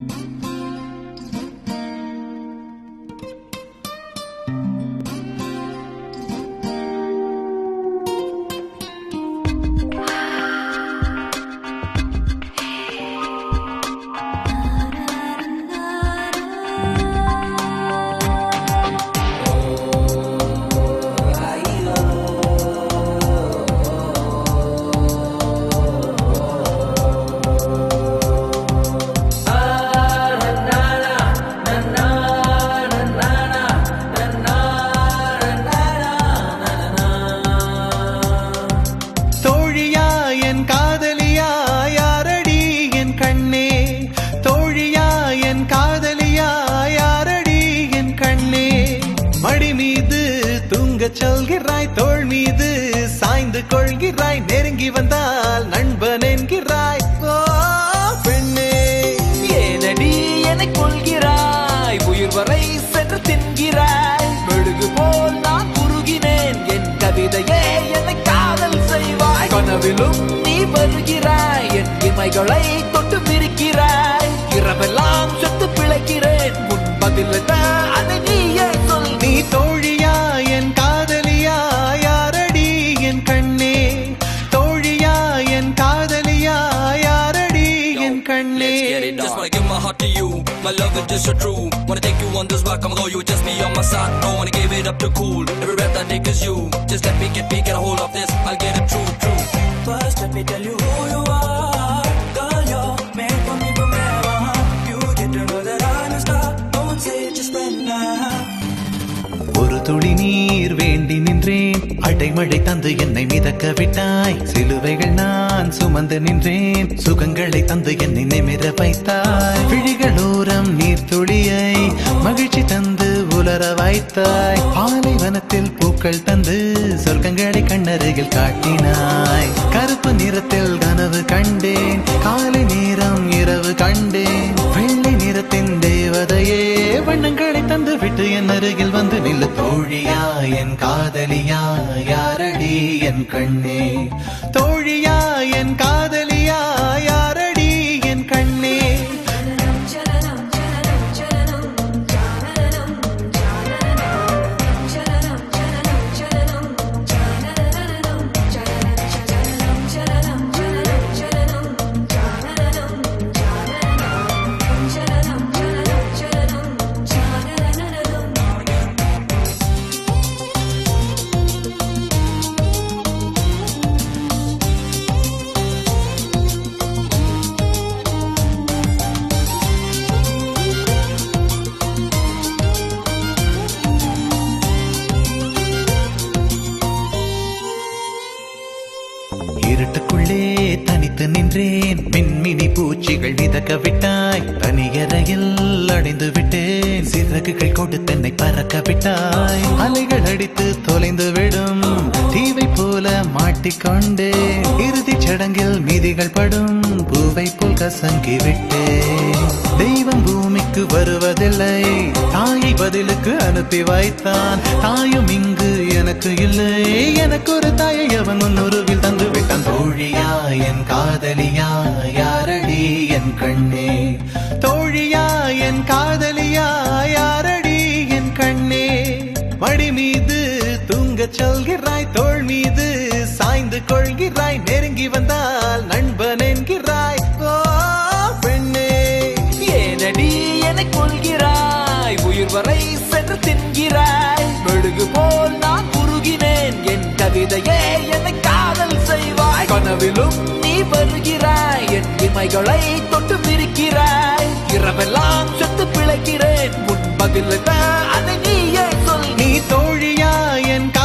சொல்கிறாய் தோள் மீது சாய்ந்து கொள்கிறாய் நெருங்கி வந்தால் நண்பன் என்கிறாய் ஓ பெண்ணே ஏனடி என்னை கொள்கிறாய் உயிர் வரை சென்று தின்கிறாய் மெழுகு போல் நான் உருகினேன் என் கவிதையே என்னை காதல் செய்வாய் கனவிலும் நீ வருகிறாய் என் இமைகளை தொட்டு பிரிக்கிறாய் இரவெல்லாம் சொத்து பிழைக்கிறேன் முன் பதில் என்ன அதை நீயே சொல் நீ தோழியா என் காதலியா யாரடி என் கண்ணே தோழியா என் காதலியா யாரடி என் கண்ணே Just wanna give my heart to you, my love is just so true. Wanna take you on this rock, I'm you just me on my side. Don't wanna give it up to cool. Every breath I take is you. Just let me get a hold of this. I'll get it true. First let me tell you who you are. Girl, you're made for me forever. You get to know that I'm a star. Don't say it, just spend now. ஒரு துளி நீர் வேண்டி நின்றேன் அடைமழை தந்து என்னை மிதக்க விட்டாய் சிலுவைகள் நான் சுமந்து நின்றேன் சுகங்களை தந்து என்னை நிமிர வைத்தாய் விழிகளோரம் நீர் துளியை மகிழ்ச்சி தந்து உலர வைத்தாய் பாலைவனத்தில் பூக்கள் தந்து சொர்க்கங்களை கண்ணருகில் காட்டினாய் கருப்பு நிறத்தில் கனவு கண்டேன் காலை நேரம் இரவு கண்டேன் வெள்ளை நிறத்தின் தேவதையே வண்ணங்களை தந்து விட்டு என் அருகில் வந்து நில்லு தோழியா என் காதலியா யாரடி என் கண்ணே தோழியா என் காதலியா யாரடி என் கண்ணே இருட்டுக்குள்ளே தனித்து நின்றேன் மின்மினி பூச்சிகள் மிதக்க விட்டாய் தனியறையில் அடைந்து விட்டேன் சிறகுகள் கொண்டு தென்னை பறக்க விட்டாய் அலைகள் அடித்து தொலைந்து விடும் தீவை போல மாட்டிக்கொண்டே இறுதிச் சடங்கில் மீதிகள் படும் பூவை போல் கசங்கி விட்டேன் தெய்வம் பூமிக்கு வருவதில்லை தாயை பதிலுக்கு அனுப்பி வைத்தான் தாயும் இங்கு எனக்கு இல்லை எனக்கு ஒரு தாயை அவன் முன்னுருவில் தந்து விட்டான் தோழியா என் காதலியா யாரடி என் கண்ணே தோழியா என் காதலியா யாரடி என் கண்ணே மடி மீது தூங்கச் சொல்கிறாய் தோள் மீது சாய்ந்து கொள்கிறாய் நெருங்கி வந்தால் நண்பன் என்கிறாய் ஓ பெண்ணே ஏனடி என்னை கொள்கிறாய் உயிர் வரை சென்று தின்கிறாய் மெழுகு போல் நான் உருகினேன் என் கவிதையே என்னை காதல் செய்வாய் கனவிலும் நீ வருகிறாய் என் இமைகளை தொட்டு பிரிக்கிறாய் இரவெல்லாம் சொத்து பிழைக்கிறேன் முன் பதில் என்ன அதை நீயே சொல் நீ தோழியா என்